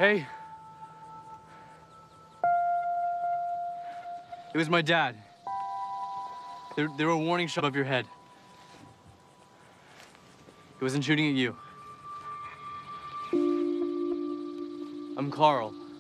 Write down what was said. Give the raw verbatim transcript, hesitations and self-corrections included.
Hey. It was my dad. There, there were warning shots above your head. He wasn't shooting at you. I'm Carl.